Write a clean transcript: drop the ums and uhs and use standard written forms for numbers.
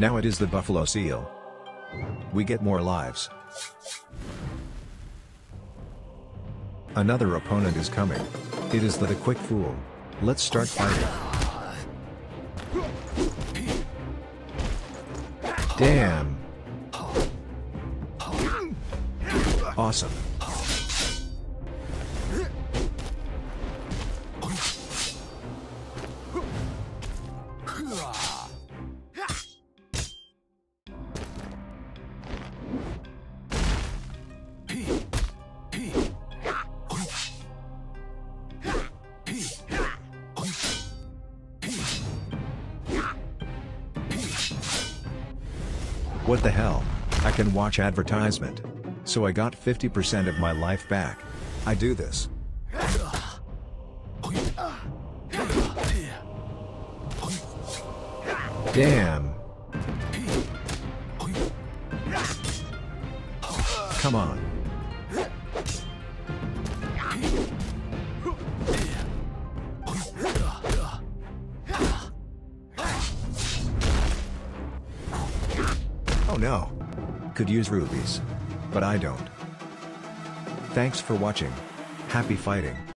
Now it is the buffalo seal. We get more lives. Another opponent is coming. It is the quick fool. Let's start fighting. Damn. Awesome. What the hell? I can watch advertisement. So I got 50% of my life back. I do this. Damn. Come on. Oh no. Could use rubies. But I don't. Thanks for watching. Happy fighting.